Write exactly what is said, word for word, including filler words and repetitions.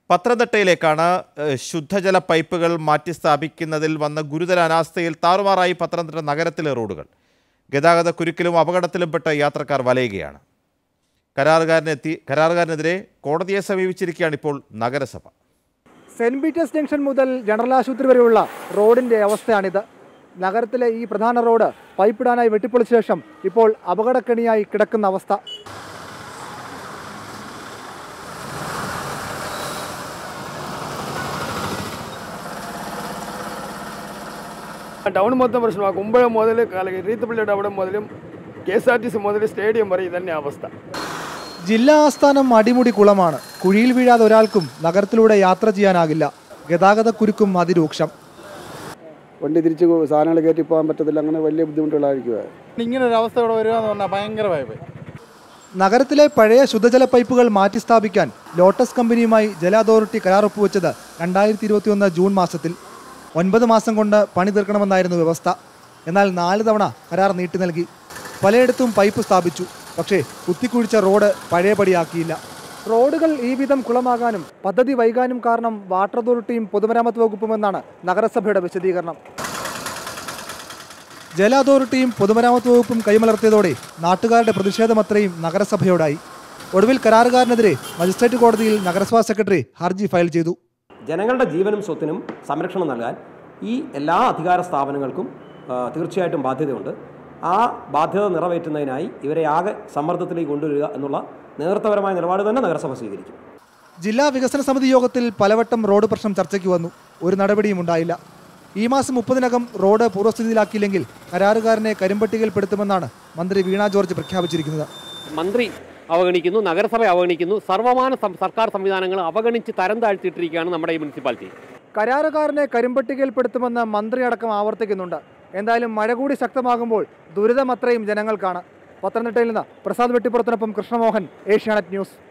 പത്തനംതിട്ടയിലേക്കാണ് ശുദ്ധജല പൈപ്പുകൾ മാറ്റി സ്ഥാപിക്കുന്നതിൽ വന്ന ഗുരുതര അനാസ്ഥയിൽ താറുമാറായി പത്തനംതിട്ട നഗരത്തിലെ റോഡുകൾ. ഗതാഗത കുരുക്കിലും അപകടത്തിലും പെട്ട യാത്രക്കാർ വലയുകയാണ്. കരാറുകാരനെത്തി കരാറുകാരനെതിരെ കോടതിയെ സമീപിച്ചിരിക്കുകയാണ് ഇപ്പോൾ നഗരസഭ. സെന്റ് പീറ്റേഴ്സ് ജംഗ്ഷൻ മുതൽ ജനറൽ ആശുപത്രി വരെയുള്ള റോഡിൻ്റെ അവസ്ഥയാണിത്. നഗരത്തിലെ ഈ പ്രധാന റോഡ് പൈപ്പിടാനായി വെട്ടിപ്പൊളിച്ച ശേഷം ഇപ്പോൾ അപകടക്കെണിയായി കിടക്കുന്ന അവസ്ഥ. ടൗൺ മൊത്തം പ്രശ്നമാണ്. കുമ്പഴം മുതൽ റീത്തപ്പള്ളിയുടെ അവിടെ മുതലും K S R T C മുതൽ സ്റ്റേഡിയം വരെ ഇതന്നെ അവസ്ഥ. ജില്ലാ ആസ്ഥാനം അടിമുടി കുളമാണ്. കുഴിയിൽ വീഴാതെ ഒരാൾക്കും നഗരത്തിലൂടെ യാത്ര ചെയ്യാനാകില്ല. ഗതാഗത കുരുക്കും അതിരൂക്ഷം. വണ്ടി തിരിച്ച് സാധനങ്ങൾ കയറ്റി പോകാൻ പറ്റത്തില്ല. അങ്ങനെ വലിയ ബുദ്ധിമുട്ടുകളായിരിക്കുക. ഇങ്ങനെ ഒരു അവസ്ഥ ഇവിടെ വരിക എന്ന് പറഞ്ഞാൽ ഭയങ്കരമായി. നഗരത്തിലെ പഴയ ശുദ്ധജല പൈപ്പുകൾ മാറ്റി സ്ഥാപിക്കാൻ ലോട്ടസ് കമ്പനിയുമായി ജല അതോറിറ്റി കരാർ ഒപ്പുവെച്ചത് രണ്ടായിരത്തി ഇരുപത്തി ഒന്ന് ജൂൺ മാസത്തിൽ. ഒൻപത് മാസം കൊണ്ട് പണി തീർക്കണമെന്നായിരുന്നു വ്യവസ്ഥ. എന്നാൽ നാല് തവണ കരാർ നീട്ടി നൽകി. പലയിടത്തും പൈപ്പ് സ്ഥാപിച്ചു. പക്ഷേ കുത്തിക്കുഴിച്ച റോഡ് പഴയപടിയാക്കിയില്ല. റോഡുകൾ ഈ വിധം കുളമാകാനും പദ്ധതി വൈകാനും കാരണം വാട്ടർ അതോറിറ്റിയും പൊതുമരാമത്ത് വകുപ്പുമെന്നാണ് നഗരസഭയുടെ വിശദീകരണം. ജല അതോറിറ്റിയും പൊതുമരാമത്ത് വകുപ്പും കൈമലർത്തിയതോടെ നാട്ടുകാരുടെ പ്രതിഷേധമത്രയും നഗരസഭയോടായി. ഒടുവിൽ കരാറുകാരനെതിരെ മജിസ്ട്രേറ്റ് കോടതിയിൽ നഗരസഭാ സെക്രട്ടറി ഹർജി ഫയൽ ചെയ്തു. ജനങ്ങളുടെ ജീവനും സ്വത്തിനും സംരക്ഷണം നൽകാൻ ഈ എല്ലാ അധികാര സ്ഥാപനങ്ങൾക്കും തീർച്ചയായിട്ടും ബാധ്യതയുണ്ട്. ആ ബാധ്യത നിറവേറ്റുന്നതിനായി ഇവരെ ആകെ സമ്മർദ്ദത്തിലേക്ക് കൊണ്ടുവരിക എന്നുള്ള നേതൃത്വപരമായ നിലപാട് തന്നെ നഗരസഭ സ്വീകരിക്കും. ജില്ലാ വികസന സമിതി യോഗത്തിൽ പലവട്ടം റോഡ് പ്രശ്നം ചർച്ചയ്ക്ക് വന്നു. ഒരു നടപടിയും ഉണ്ടായില്ല. ഈ മാസം മുപ്പതിനകം റോഡ് പൂർവ്വസ്ഥിതിയിലാക്കിയില്ലെങ്കിൽ കരാറുകാരനെ കരിമ്പട്ടികയിൽപ്പെടുത്തുമെന്നാണ് മന്ത്രി വീണ ജോർജ് പ്രഖ്യാപിച്ചിരിക്കുന്നത്. മന്ത്രി അവഗണിക്കുന്നു, നഗരസഭ അവഗണിക്കുന്നു, സർവമാന സർക്കാർ സംവിധാനങ്ങൾ അവഗണിച്ച് തരം താഴ്ത്തിയിട്ടിരിക്കുകയാണ് നമ്മുടെ ഈ മുനിസിപ്പാലിറ്റി. കരാറുകാരനെ കരിമ്പട്ടികയിൽപ്പെടുത്തുമെന്ന് മന്ത്രി അടക്കം ആവർത്തിക്കുന്നുണ്ട്. എന്തായാലും മഴ കൂടി ശക്തമാകുമ്പോൾ ദുരിതമത്രയും ജനങ്ങൾക്കാണ്. പത്തനംതിട്ടയിൽ നിന്ന് പ്രസാദ് വെട്ടിപ്പുറത്തിനൊപ്പം കൃഷ്ണമോഹൻ, ഏഷ്യാനെറ്റ് ന്യൂസ്.